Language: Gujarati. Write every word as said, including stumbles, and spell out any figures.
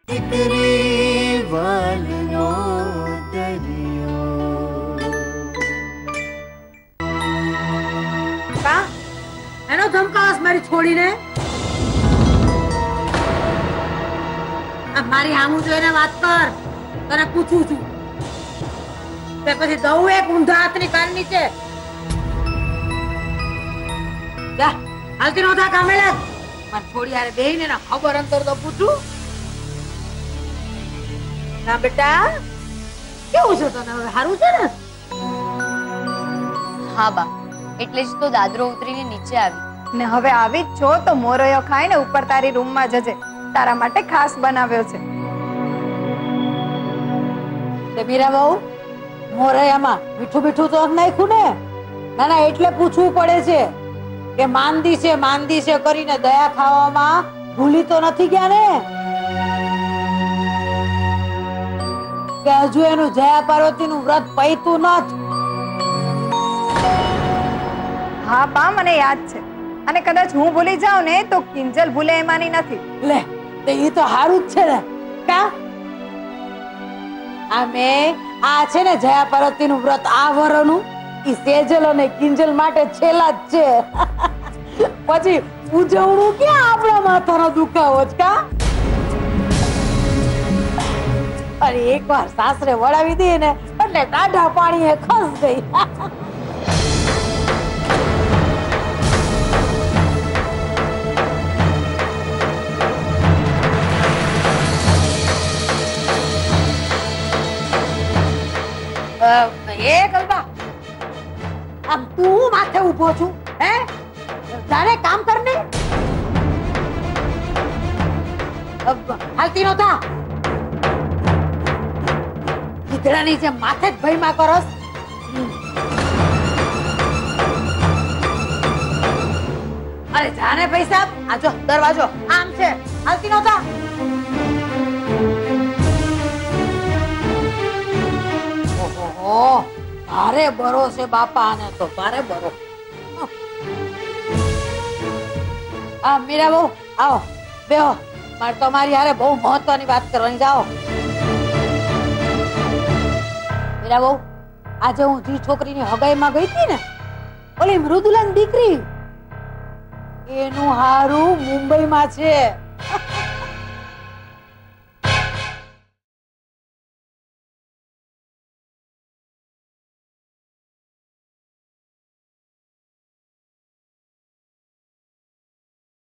દીકરી વાલનો દરિયો. કા એનો ધમકાસ મારી છોડીને આ મારી આમું જોઈને વાત કર. તને પૂછું છું તે પછી દઉં એક ઊંધા હાથની કાન નીચે. જા હાલતી નહોતા કામે લાગ. મારી છોડી હારે બેહીને ના ખબર અંતર તો પૂછું. ના બેટા કેવું છે તને હવે સારું છે ને? હા બા, એટલે જ તો દાદરો ઉતરીને નીચે આવી. ને હવે આવી જ છો તો મોરયો ખાઈને ઉપર તારી રૂમમાં જજે. તારા માટે ખાસ બનાવ્યો છે. તે મીરા બહુ મોરયામાં મીઠું મીઠું તો નાખ્યું ને? ના ના એટલે પૂછવું પડે છે કે માંદી છે માંદી છે કરીને દયા ખાવામાં ભૂલી તો નથી ગયા ને? કે હજુ એનું જયા પાર્વતી નું વ્રત પૈતું નથી? હા બા, મને યાદ છે. અને કદાચ હું ભૂલી જાઉં ને તો કિંજલ ભૂલે એમાંની નથી. લે તે ઈ તો હારું જ છે ને. કા આ મે આ છે ને જયા પાર્વતી નું વ્રત આ વરનું ઈ સેજલ અને કિંજલ માટે છેલ્લા જ છે. પછી ઉજવણું ક્યાં આપણા માથાનો દુખાવો જ કા? અરે એકવાર સાસરે વળાવી દે ને એટલે ટાઢા પાણી એ ખસ ગઈ. એ કલ્પા આમ તું માથે ઉભો છું હે? તારે કામ કરને હાલતી નહોતા. ગીધડાની જેમ માથે જ ભયમાં કરસ. અરે જાને પૈસા આ જો દરવાજો આમ છે. હાલતી નહોતા. ઓહો ભારે બરો છે બાપા આને તો ભારે બરો. આ મીરા બહુ આવો બેહો. મારે તમારી હારે બહુ મહત્વની વાત કરવાની. જાઓ મીરા બહુ. આજે હું જે છોકરીની હગાઈમાં ગઈ હતી ને ઓલી મૃદુલાની દીકરી એનું હારું મુંબઈમાં છે.